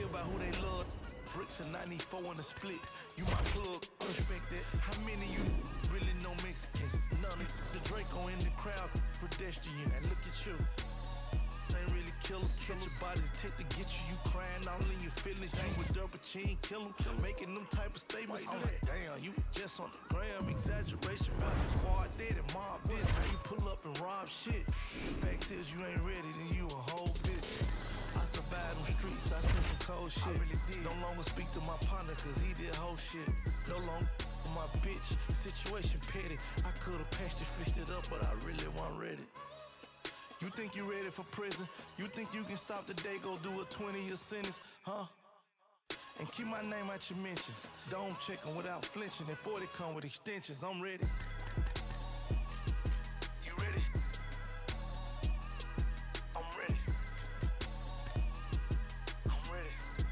care about who they love. Bricks and 94 in the split. You my plug, I respect that. How many you really know Mexicans? None of the Draco in the crowd, pedestrian. And look at you. Ain't really killers. Catch your bodies, take to get you. You crying all in your feelings. You with dirt, but you ain't kill them. Making them type of statements. I'm like, damn, you just on the gram. Exaggeration. Squad dead and mob this. How you pull up and rob shit? Fact is, you ain't ready, then you a whole bitch. I survived them streets, I seen some cold shit. I really did. No longer speak to my partner, cause he did whole shit. No longer my bitch. Situation petty. I could've patched it, fixed it up, but I really wasn't ready. You think you ready for prison? You think you can stop the day, go do a 20-year sentence, huh? And keep my name out your mentions. Dome checking without flinching. And 40 come with extensions. I'm ready. You ready? I'm ready. I'm ready.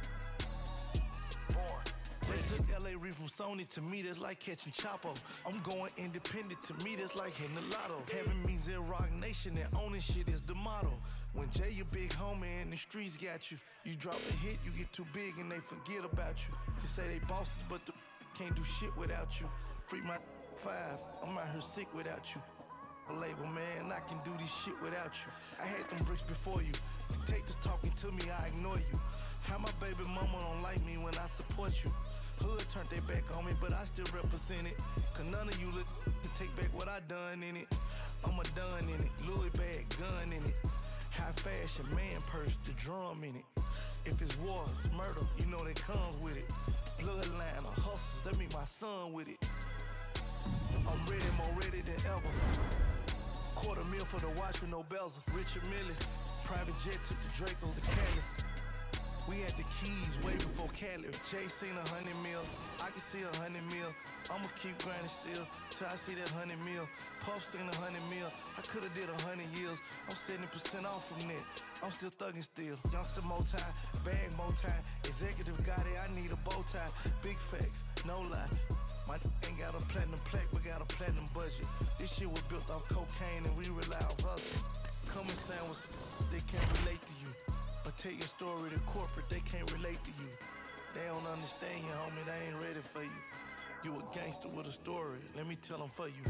Born. They took L.A. Reef from Sony. To me, that's like catching Chapo. I'm going independent. To me, that's like hitting the lotto. Heaven means Rock Nation, and owning shit is the motto. When Jay, your big homie, and the streets got you. You drop a hit, you get too big, and they forget about you. They say they bosses, but the can't do shit without you. Free my 5, I'm out here sick without you. A label, man, I can do this shit without you. I had them bricks before you. Take the talking to me, I ignore you. How my baby mama don't like me when I support you. Hood turned their back on me, but I still represent it. Cause none of you look can take back what I done in it. I'm a done in it, Louis bag, gun in it. High fashion, man purse, the drum in it. If it's war, it's murder, you know that comes with it. Bloodline or hustlers, that mean my son with it. I'm ready, more ready than ever. $250,000 for the watch with no bezel. Richard Mille, private jet took the Draco to Cali. We had the keys way before Cali. Jay seen 100 mil, I can see 100 mil. I'ma keep grinding still till I see that 100 mil. Puff seen 100 mil, I could've did 100 years. I'm 70% off from that, I'm still thugging still. Youngster more time, bag more time. Executive got it, I need a bow tie. Big facts, no lie. My ain't got a platinum plaque, but got a platinum budget. This shit was built off cocaine and we rely on hustle. Come and sandwich, they can't relate to you. But tell your story to corporate, they can't relate to you. They don't understand you, homie, they ain't ready for you. You a gangster with a story, let me tell them for you.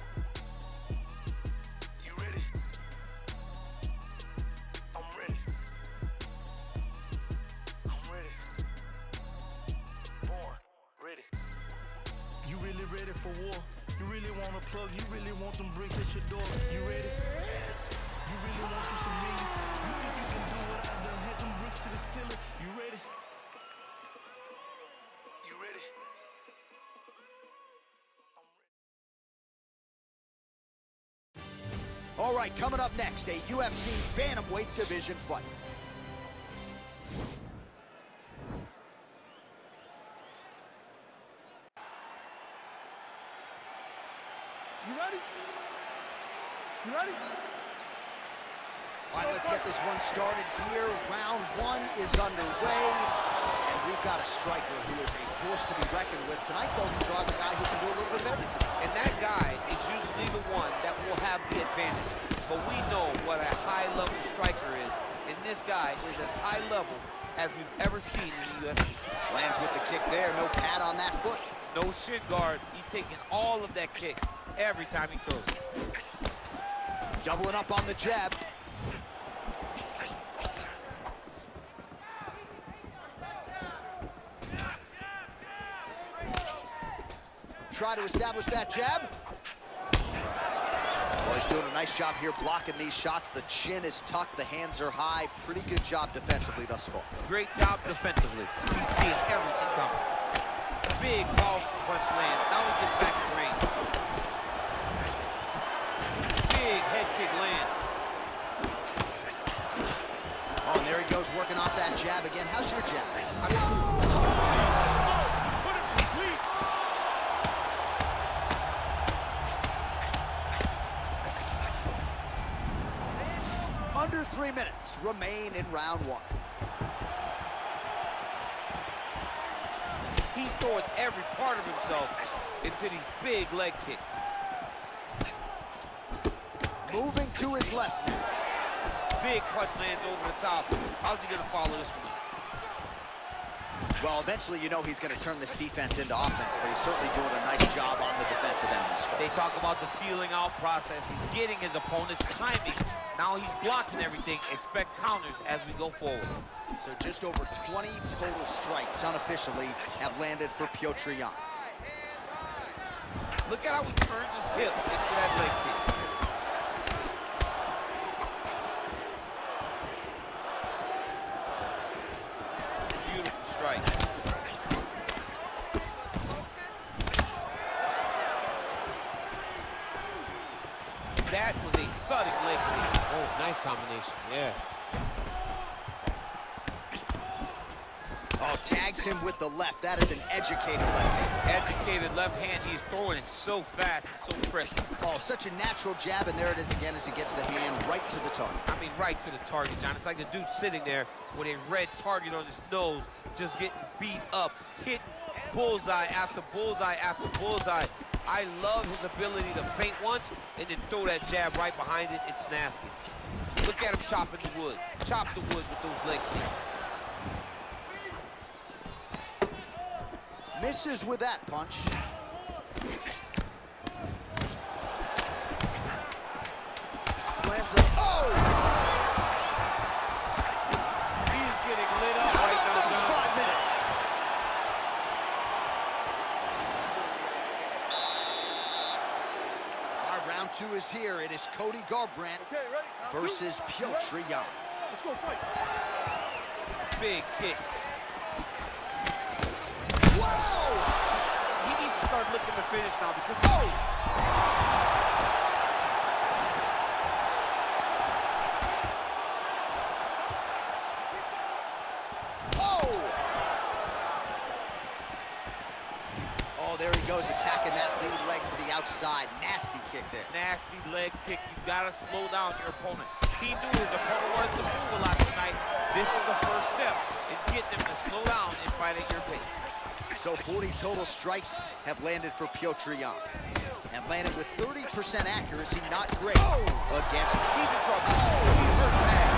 You ready? I'm ready. I'm ready. Born, ready. You really ready for war? You really want a plug? You really want them bricks at your door? You ready? You really want you some millions? You think you can do what I done? Had them bricks to the ceiling? You ready? You ready? All right, coming up next, a UFC Bantamweight division fight. You ready? You ready? All right, let's get this one started here. Round 1 is underway, and we've got a striker who is a force to be reckoned with. Tonight, though, he draws a guy who can do a little bit of everything. And that guy is usually the one that will have the advantage. But we know what a high-level striker is, and this guy is as high level as we've ever seen in the UFC. Lands with the kick there, no pad on that foot. No shin guard, he's taking all of that kick every time he throws it. Doubling up on the jab. Try to establish that jab. Well, he's doing a nice job here blocking these shots. The chin is tucked, the hands are high. Pretty good job defensively thus far. Great job defensively. He's seeing everything coming. Big powerful punch land. Now he gets back to range. Big head kick lands. Oh, and there he goes working off that jab again. How's your jab? Under 3 minutes remain in round 1. He's throwing every part of himself into these big leg kicks. Moving to his left now. Big punch lands over the top. How's he gonna follow this one up? Well, eventually, you know he's going to turn this defense into offense, but he's certainly doing a nice job on the defensive end this fall. They talk about the feeling out process. He's getting his opponent's timing. Now he's blocking everything. Expect counters as we go forward. So just over 20 total strikes unofficially have landed for Petr Yan. Look at how he turns his hip into that leg kick. Beautiful strike. That was a thudding leg kick. Oh, nice combination, yeah. Oh, tags him with the left. That is an educated left hand. Educated left hand. He's throwing it so fast, so crisp. Oh, such a natural jab, and there it is again as he gets the hand right to the target. I mean, right to the target, John. It's like the dude sitting there with a red target on his nose, just getting beat up, hitting bullseye after bullseye after bullseye. I love his ability to feint once and then throw that jab right behind it. It's nasty. Look at him chopping the wood. Chop the wood with those leg kicks. Misses with that punch. Lands a, oh! He's getting lit up right now, John. 5 minutes. Our round 2 is here. It is Cody Garbrandt versus Petr Yan. Let's go fight. Big kick. Whoa! He needs to start looking to finish now because Oh, there he goes, attacking that lead leg to the outside. Nasty kick there. nasty leg kick. You gotta slow down your opponent. He knew his opponent wanted to move a lot tonight. This is the first step in getting him to slow down and fight at your pace. So 40 total strikes have landed for Petr Yan. And landed with 30% accuracy, not great against. He's in trouble. He's hurt bad.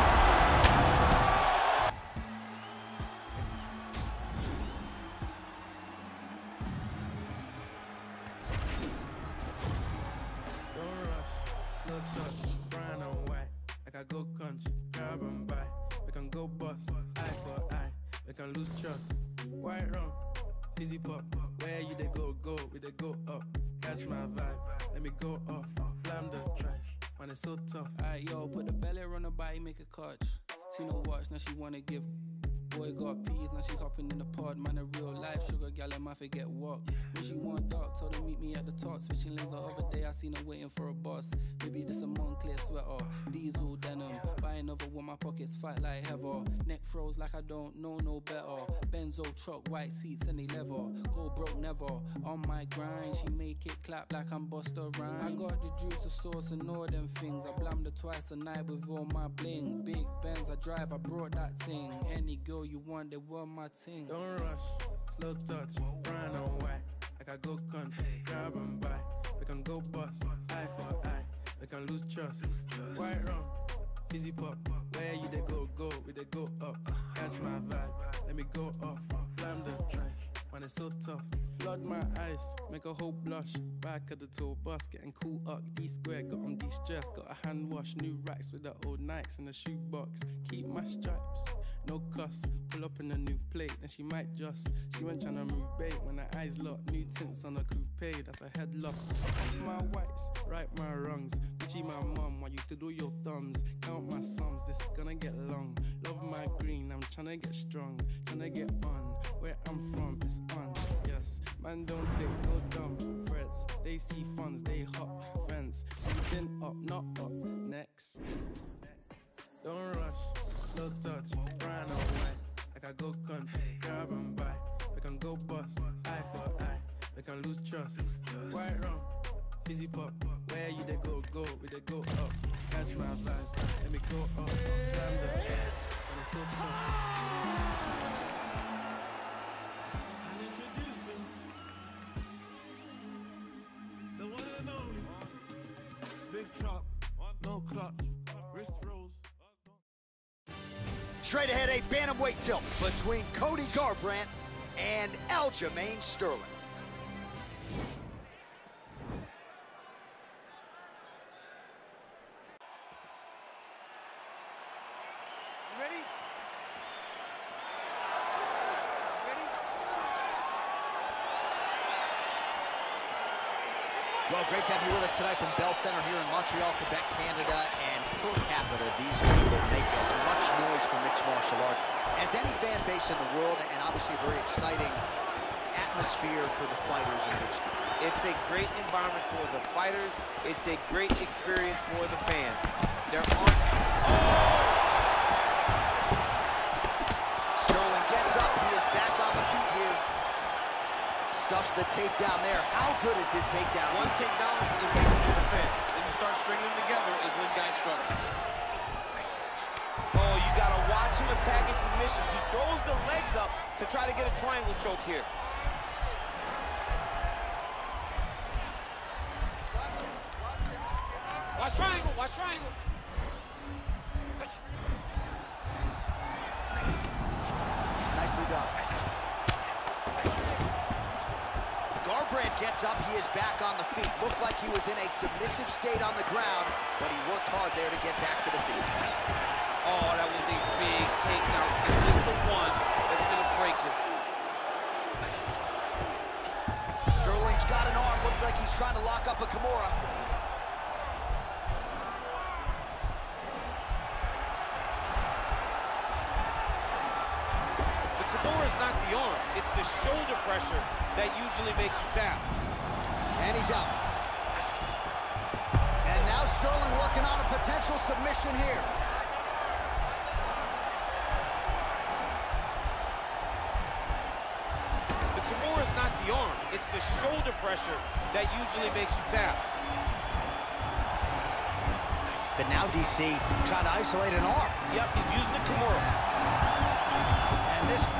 Don't rush, slow touch, brown and white. Like I go country, grab and buy. We can go bust, eye for eye. We can lose trust. White rum, fizzy pop. Where you they go, we they go up. Catch my vibe, let me go off. Blam the trash, man it's so tough. Alright, yo, put the belly on her body, make a catch. See no watch, now she wanna give. Boy got peas, now she hopping in the pod. Man, a real life sugar gal, and my forget walk. When she want dark, told her meet me at the top. Switching lanes the other day, I seen her waiting for a boss. Maybe this a Moncler sweater, diesel denim. Buy another one, my pockets fight like heather. Neck froze like I don't know no better. Benzo truck, white seats and they leather. Go broke never, on my grind. She make it clap like I'm Busta Rhymes. I got the juice, the sauce and all them things. I blammed her twice a night with all my bling. Big Benz I drive, I brought that thing. Any girl you want, they were my thing. Don't rush, slow touch, brown and white. Like I go country, grab and buy. We can go bust, eye for eye. We can lose trust. White rum, fizzy pop. Where you they go, we they go up. Catch my vibe, let me go off. Blam the trash, man it's so tough. Flood my eyes, make a whole blush. Back of the tour bus, getting cool up. D-square, got them de-stressed. Got a hand wash, new racks with the old Nikes in the shoebox. Keep my stripes, no cuss. Pull up in a new plate, then she might just. She went tryna move bait when her eyes locked. New tints on a coupe, that's a head loss. My whites, right my wrongs. Gucci my mum, want you to do your thumbs. Count my sums, this is gonna get long. Love my green, I'm tryna get strong. Tryna get on, where I'm from, it's on, yes. Man don't take no dumb threats. They see funds, they hop fence. You been up, not up, next. Don't rush, slow touch, brown and white. Like I go country, grab and buy. We can go bust, eye for eye. We can lose trust. White rum, fizzy pop. Where you they go, we they go up. Catch my vibe, let me go up. Blam the head, and it's so tough. I'll introduce him. The one and only. Big truck, no clutch, wrist rolls. Straight ahead, a bantamweight tilt between Cody Garbrandt and Aljamain Sterling. Ready? Well, great to have you with us tonight from Bell Center here in Montreal, Quebec, Canada. And per capita, these people make as much noise for mixed martial arts as any fan base in the world, and obviously a very exciting atmosphere for the fighters in which to. It's a great environment for the fighters. It's a great experience for the fans. There aren't... Sterling gets up. He is back on the feet here. Stuffs the takedown there. How good is his takedown? One takedown is easy to defend. Then you start stringing them together is when guys struggle. Oh, you got to watch him attack his submissions. He throws the legs up to try to get a triangle choke here. Watch triangle, watch triangle. Nicely done. Garbrandt gets up. He is back on the feet. Looked like he was in a submissive state on the ground, but he worked hard there to get back to the feet. Oh, that was a big takedown. Is this the one that's going to break him? Sterling's got an arm. Looks like he's trying to lock up a Kimura. The Kimura is not the arm. It's the shoulder pressure that usually makes you tap. And he's out. And now Sterling working on a potential submission here. The Kimura is not the arm. It's the shoulder pressure that usually makes you tap. But now DC trying to isolate an arm. Yep, he's using the Kimura. And this...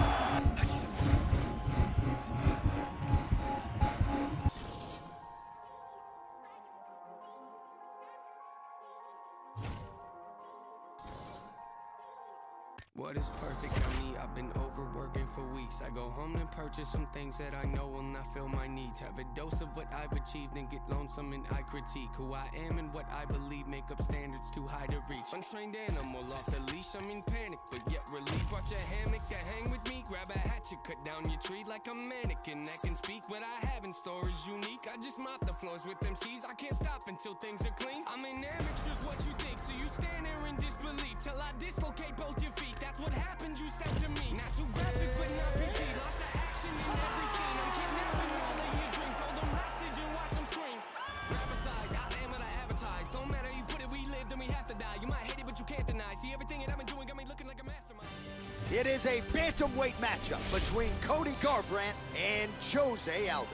What is perfect on me? I've been overworking for weeks. I go home and purchase some things that I know will not fill my needs. Have a dose of what I've achieved and get lonesome and I critique who I am and what I believe make up standards too high to reach. Untrained animal off the leash, I'm in panic, but yet relief. Watch a hammock to hang with me, grab a hatchet, cut down your tree like a mannequin that can speak. What I have in store is unique. I just mop the floors with them C's. I can't stop until things are clean. I'm an amateur's what you think, so you stand there in disbelief till I dislocate both your feet. That's what happened, you stepped to me. Not too graphic, but not PG. Lots of action in every scene. I'm kidnapping all of your dreams. Hold them hostage and watch them scream. Rap aside, I am what I advertise. Don't matter, you put it, we live, then we have to die. You might hate it, but you can't deny. See, everything that I've been doing got me looking like a mastermind. It is a bantamweight matchup between Cody Garbrandt and Jose Aldo.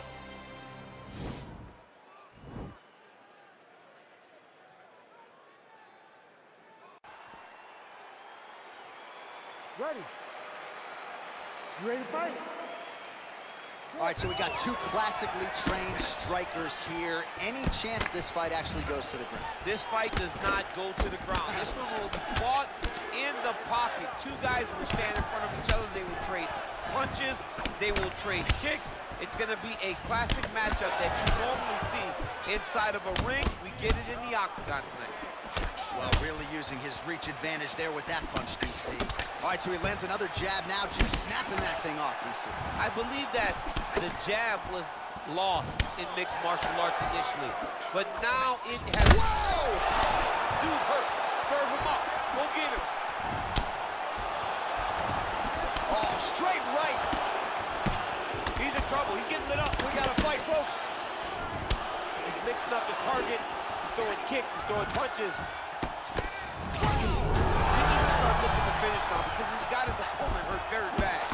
Ready? You ready to fight? All right, so we got two classically trained strikers here. Any chance this fight actually goes to the ground? This fight does not go to the ground. This one will be fought in the pocket. Two guys will stand in front of each other. They will trade punches. They will trade kicks. It's going to be a classic matchup that you normally see inside of a ring. We get it in the octagon tonight. Well, really using his reach advantage there with that punch, DC. All right, so he lands another jab now, just snapping that thing off, DC. I believe that the jab was lost in mixed martial arts initially, but now it has... Whoa! Dude's hurt. Serve him up. Go get him. Oh, straight right. He's in trouble. He's getting lit up. We got to fight, folks. He's mixing up his target. He's throwing kicks. He's throwing punches. He needs to start looking to finish now because he's got his opponent hurt very bad.